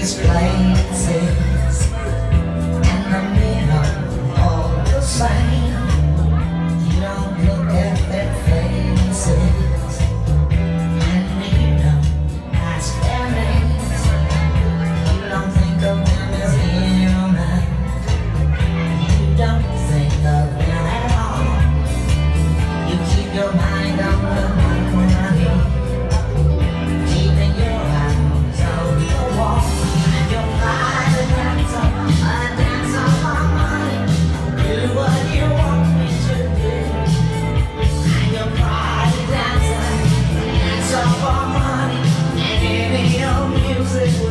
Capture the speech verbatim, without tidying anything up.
places, and the middle all the same. You don't look at their faces, and you don't ask their names. You don't think of them as human. You don't think of them at all. You keep your mind on the money, keeping your eyes on the wall. Your pride and dance on, a dance on my money. Do what you want me to do. And your pride and dance on, dance on my money. And give me your music.